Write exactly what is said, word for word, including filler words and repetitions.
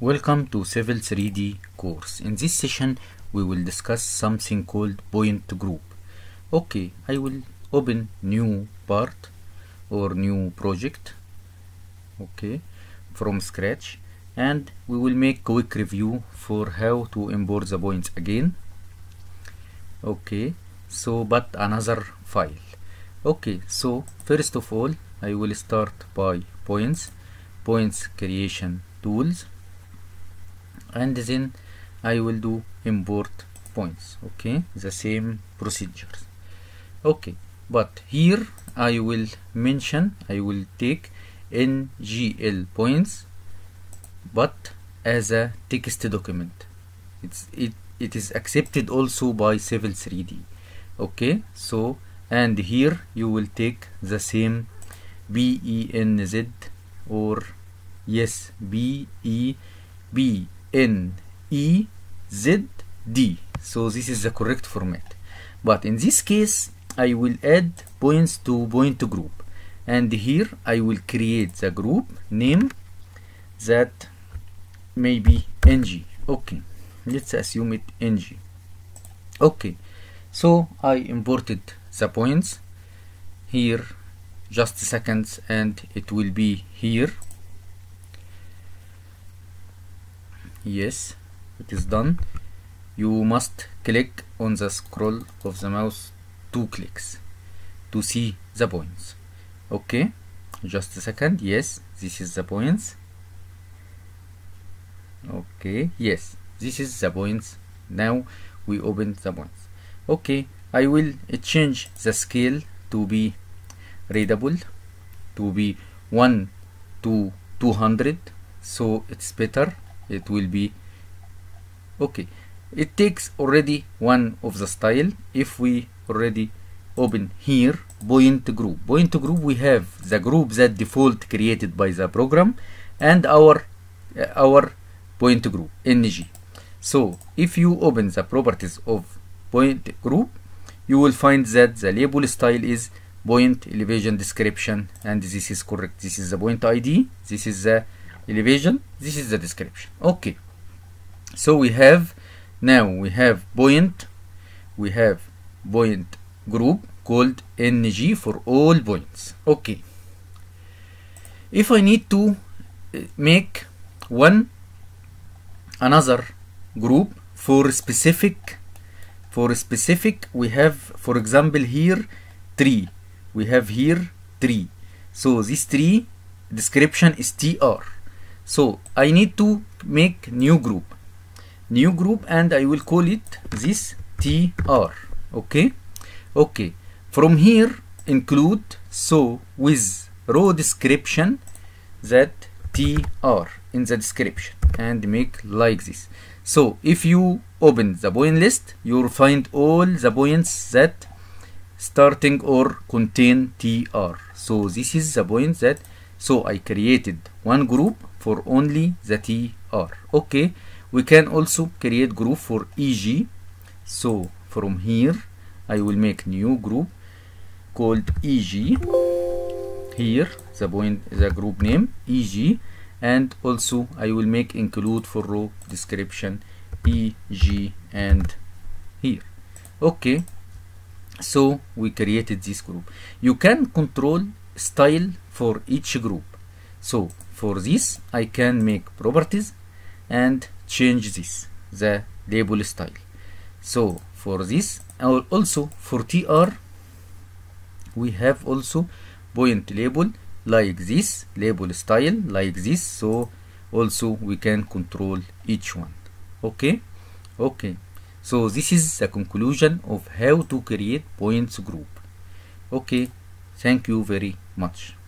Welcome to Civil three D course. In this session we will discuss something called point group. Okay, I will open new part or new project, okay, from scratch, and we will make quick review for how to import the points again. Okay, so but another file. Okay, so first of all I will start by points points creation tools, and then I will do import points. Okay, the same procedures. Okay, but here I will mention I will take N G L points but as a text document. It's it it is accepted also by Civil three D. Okay, so and here you will take the same B E N Z or yes B E B N E Z D. So this is the correct format, but in this case I will add points to point group, and here I will create the group name that may be N G. Okay, let's assume it N G. Okay, so I imported the points here, just seconds, and it will be here. Yes, it is done. You must click on the scroll of the mouse two clicks to see the points. Okay, just a second. Yes, this is the points. Okay, yes, this is the points. Now we open the points. Okay, I will change the scale to be readable, to be one to two hundred, so it's better. It will be okay. It takes already one of the style. If we already open here point group point group we have the group that default created by the program and our uh, our point group N G. So if you open the properties of point group, you will find that the label style is point elevation description, and this is correct. This is the point I D, this is the elevation, this is the description. Okay, so we have now we have point we have point group called N G for all points. Okay, if I need to make one another group for specific for specific we have, for example, here tree, we have here tree, so this tree description is T R. So I need to make new group new group and I will call it this T R. Okay, okay, from here include, so with row description that T R in the description, and make like this. So if you open the point list, you will find all the points that starting or contain T R. So this is the point that, so I created one group for only the T R. Okay, we can also create group for E G. So from here I will make new group called E G. Here the point, the group name E G, and also I will make include for row description E G and here. Okay, so we created this group. You can control style for each group. So for this I can make properties and change this the label style. So for this, also for T R we have also point label like this, label style like this, so also we can control each one. Okay, okay, so this is the conclusion of how to create points group. Okay, thank you very much.